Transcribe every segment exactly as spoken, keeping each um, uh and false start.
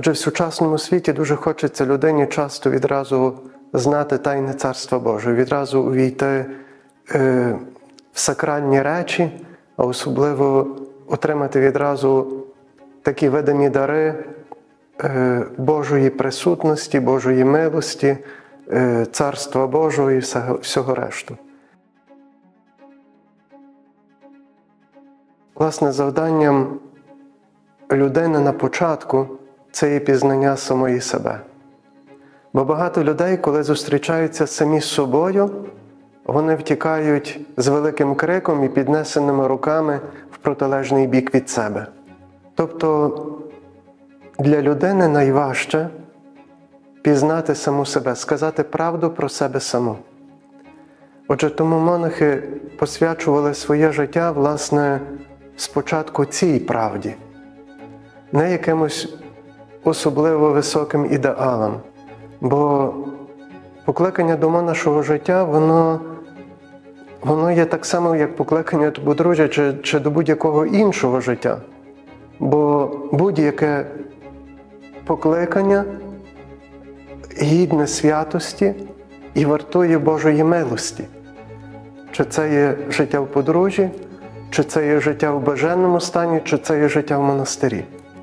Отже, в сучасному світі дуже хочеться людині часто відразу знати тайне Царства Божого, відразу увійти е, в сакральні речі, а особливо отримати відразу такі видимі дари е, Божої присутності, Божої милості, е, Царства Божого і всього, всього решту. Власне, завданням людини на початку – це є пізнання самої себе. Бо багато людей, коли зустрічаються самі з собою, вони втікають з великим криком і піднесеними руками в протилежний бік від себе. Тобто для людини найважче пізнати саму себе, сказати правду про себе саму. Отже, тому монахи посвячували своє життя, власне, спочатку цій правді, не якимось особливо високим ідеалам. Бо покликання до монашого життя, воно, воно є так само, як покликання до подружжя чи, чи до будь-якого іншого життя. Бо будь-яке покликання гідне святості і вартує Божої милості. Чи це є життя в подружжі, чи це є життя в блаженному стані, чи це є життя в монастирі.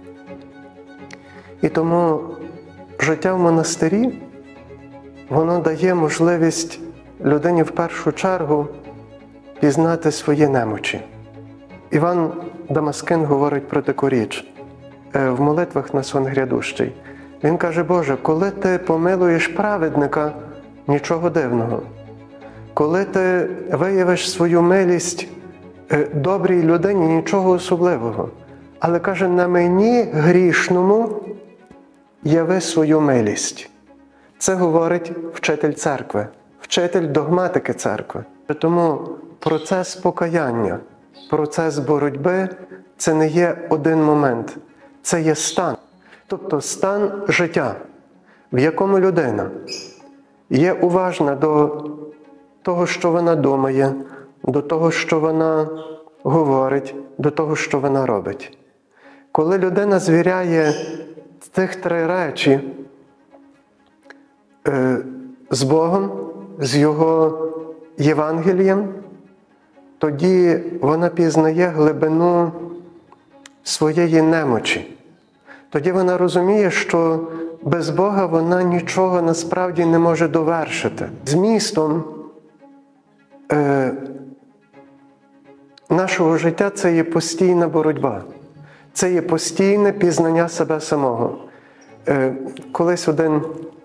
І тому життя в монастирі, воно дає можливість людині в першу чергу пізнати свої немочі. Іван Дамаскин говорить про таку річ в молитвах на сон грядущий. Він каже: Боже, коли ти помилуєш праведника, нічого дивного. Коли ти виявиш свою милість добрій людині, нічого особливого. Але, каже, на мені, грішному, яви свою милість. Це говорить вчитель церкви, вчитель догматики церкви. Тому процес покаяння, процес боротьби – це не є один момент, це є стан. Тобто стан життя, в якому людина є уважна до того, що вона думає, до того, що вона говорить, до того, що вона робить. Коли людина звіряє тих три речі е, з Богом, з Його Євангелієм, тоді вона пізнає глибину своєї немочі. Тоді вона розуміє, що без Бога вона нічого насправді не може довершити. Змістом е, нашого життя – це є постійна боротьба. Це є постійне пізнання себе самого. Е, колись один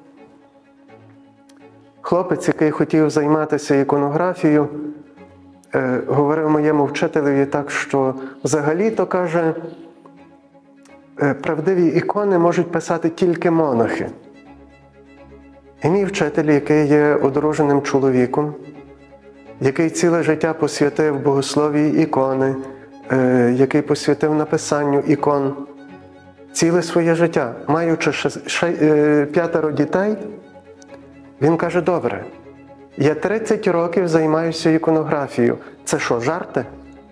хлопець, який хотів займатися іконографією, е, говорив моєму вчителеві так, що взагалі-то, каже, е, правдиві ікони можуть писати тільки монахи. І мій вчитель, який є одруженим чоловіком, який ціле життя посвятив богословії ікони, е, який посвятив написанню ікон, ціле своє життя, маючи ще, ще, е, п'ятеро дітей, він каже: добре, я тридцять років займаюся іконографією. Це що, жарти?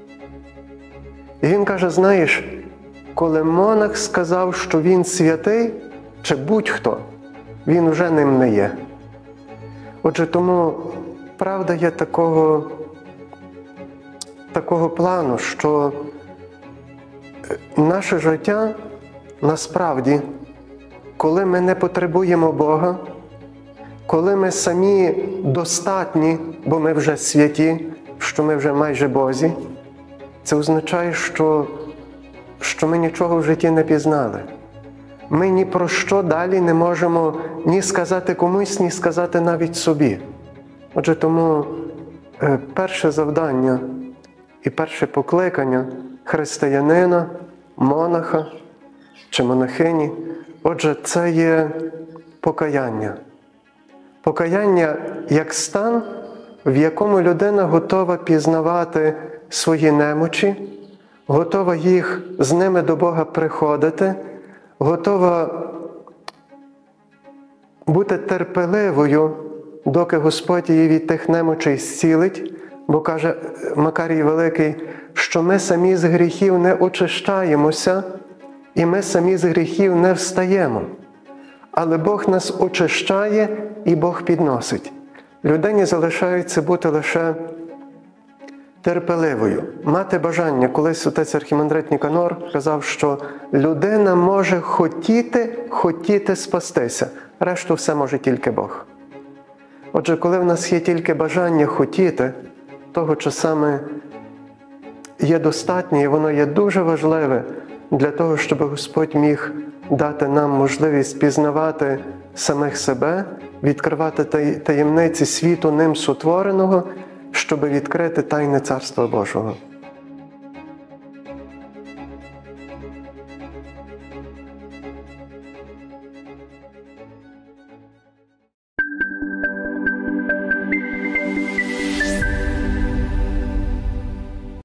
І він каже: знаєш, коли монах сказав, що він святий, чи будь-хто, він вже ним не є. Отже, тому правда є такого, такого плану, що наше життя насправді, коли ми не потребуємо Бога, коли ми самі достатні, бо ми вже святі, що ми вже майже Бозі, це означає, що, що ми нічого в житті не пізнали. Ми ні про що далі не можемо ні сказати комусь, ні сказати навіть собі. Отже, тому е, перше завдання і перше покликання християнина, монаха чи монахині, отже, це є покаяння. Покаяння як стан, в якому людина готова пізнавати свої немочі, готова їх з ними до Бога приходити, готова бути терпеливою, доки Господь її від тих немочей зцілить, бо каже Макарій Великий, що ми самі з гріхів не очищаємося, і ми самі з гріхів не встаємо. Але Бог нас очищає і Бог підносить. Людині залишається бути лише терпеливою, мати бажання. Колись отець архімандрит Ніканор казав, що людина може хотіти, хотіти спастися. Решту все може тільки Бог. Отже, коли в нас є тільки бажання хотіти, того часами є достатньо, і воно є дуже важливе для того, щоб Господь міг дати нам можливість пізнавати самих себе, відкривати таємниці світу ним сотвореного, щоб відкрити тайне Царства Божого.